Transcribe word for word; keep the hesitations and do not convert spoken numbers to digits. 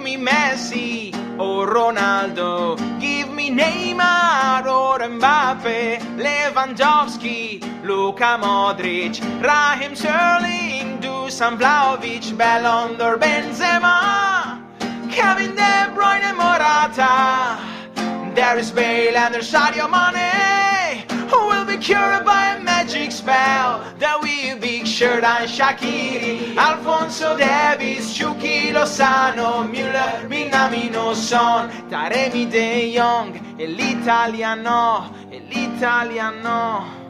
me Messi or Ronaldo, give me Neymar or Mbappe, Lewandowski, Luka Modric, Raheem Sterling, Dusan Vlahovic, Ballon d'Or Benzema, Kevin De Bruyne, Morata, Darius Bale and Sadio Mane, who will be cured by a magic spell. The wee big shirt and Shaqiri, Alfonso Davies, Chucky Lozano, Müller, Minamino Son, Taremi De Jong, e l'italiano, e l'italiano.